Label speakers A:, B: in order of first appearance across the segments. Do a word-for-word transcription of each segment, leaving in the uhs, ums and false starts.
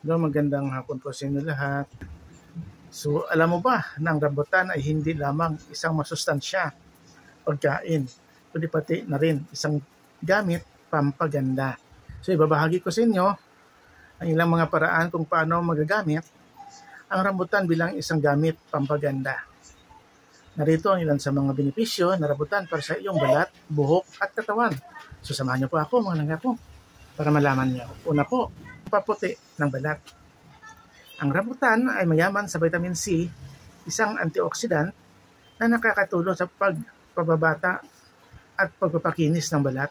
A: Hello, magandang hapon po sa inyo lahat. So, alam mo ba na ang rambutan ay hindi lamang isang masustansya, pagkain, kundi pati na rin isang gamit pampaganda. So, ibabahagi ko sa inyo ang ilang mga paraan kung paano magagamit ang rambutan bilang isang gamit pampaganda. Narito ang ilan sa mga benepisyo ng rambutan para sa iyong balat, buhok at katawan. So, samahan niyo po ako mga langga po para malaman niyo. Una po, paputi ng balat. Ang rambutan ay mayaman sa vitamin C, isang antioxidant na nakakatulong sa pagpapabata at pagpapakinis ng balat.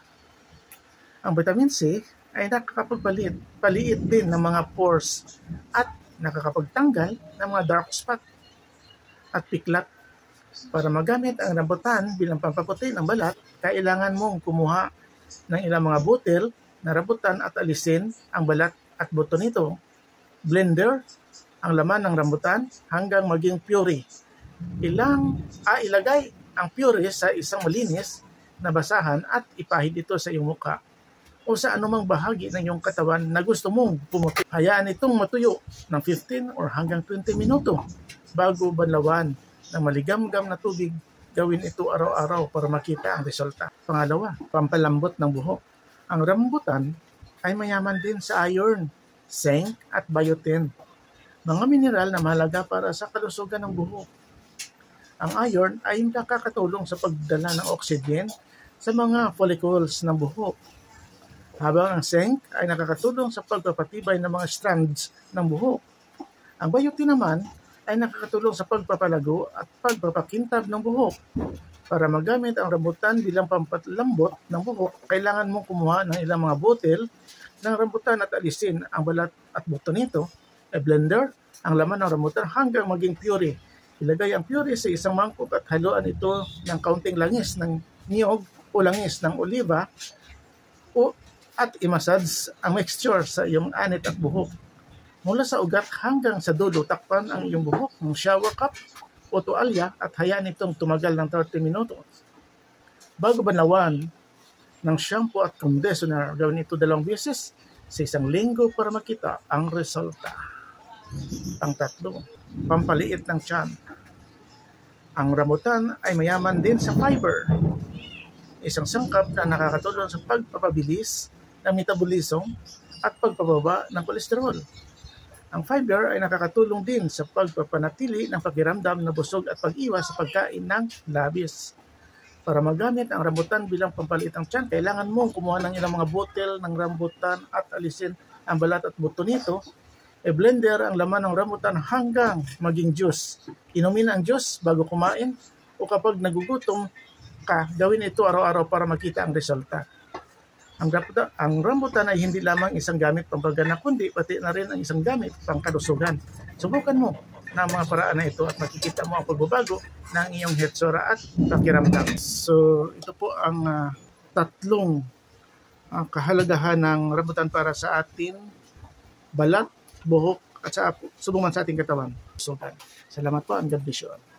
A: Ang vitamin C ay nakakapagpalit, paliit din ng mga pores at nakakapagtanggal ng mga dark spot at piklat. Para magamit ang rambutan bilang pampaputi ng balat, kailangan mong kumuha ng ilang mga butil na rambutan at alisin ang balat at buto nito. Blender ang laman ng rambutan hanggang maging puree. Ilang ah, ilagay ang puree sa isang malinis na basahan at ipahid ito sa iyong mukha o sa anumang bahagi ng iyong katawan na gusto mong pumuti. Hayaan itong matuyo ng fifteen or hanggang twenty minuto bago banlawan ng maligamgam na tubig. Gawin ito araw-araw para makita ang resulta. Pangalawa, pampalambot ng buhok. Ang rambutan ay mayaman din sa iron, zinc at biotin, mga mineral na mahalaga para sa kalusugan ng buhok. Ang iron ay nakakatulong sa pagdala ng oxygen sa mga follicles ng buhok, habang ang zinc ay nakakatulong sa pagpapatibay ng mga strands ng buhok. Ang biotin naman ay nakakatulong sa pagpapalago at pagpapakintab ng buhok. Para magamit ang rambutan bilang pampalambot ng buhok, kailangan mong kumuha ng ilang mga butil ng rambutan at alisin ang balat at buto nito. I-blender ang laman ng rambutan hanggang maging puree. Ilagay ang puree sa isang mangkok at haluan ito ng kaunting langis ng niyog o langis ng oliva o at imassage ang mixture sa iyong anit at buhok. Mula sa ugat hanggang sa dulo, takpan ang iyong buhok ng shower cup o tuwalya at hayaan itong tumagal ng thirty minutos. Bago banlawan ng shampoo at conditioner, gawin ito dalawang beses sa isang linggo para makita ang resulta. Ang tatlo, pampaliit ng tiyan. Ang rambutan ay mayaman din sa fiber, isang sangkap na nakakatulong sa pagpapabilis ng metabolism at pagpababa ng kolesterol. Ang fiber ay nakakatulong din sa pagpapanatili ng pakiramdam na busog at pag-iwas sa pagkain ng labis. Para magamit ang rambutan bilang pampaliit ng tiyan, kailangan mong kumuha ng ilang mga botel ng rambutan at alisin ang balat at buto nito. I-blender ang laman ng rambutan hanggang maging juice. Inumin ang juice bago kumain o kapag nagugutom ka, gawin ito araw-araw para makita ang resulta. Ang rambutan, ang rambutan ay hindi lamang isang gamit pampagana, kundi pati na rin ang isang gamit pangkalusugan. Subukan mo na ang mga paraan na ito at makikita mo ang pagbabago ng iyong hetsura at pakiramdam. So, ito po ang uh, tatlong uh, kahalagahan ng rambutan para sa ating balat, buhok at sa subungan sa ating katawan. So, salamat po, and God bless you all.